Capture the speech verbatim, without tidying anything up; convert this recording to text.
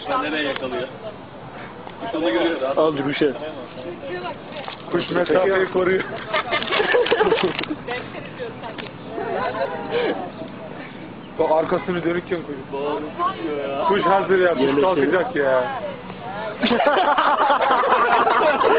Kuşlar nereye yakalıyor? Kuş onu görüyor da. Azıcık bir şey. Kuş mesafeyi koruyor. Bak arkasını dönükken kuş. Kuş hazır ya, kuş kalkacak ya.